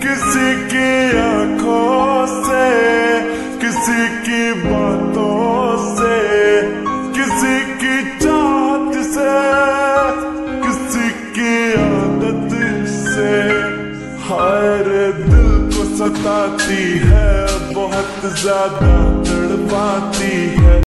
किसी की आंखों से, किसी की बातों से, किसी की चाहत से, किसी की आदत से। हाय रे दिल को सताती है, बहुत ज्यादा तड़पाती है।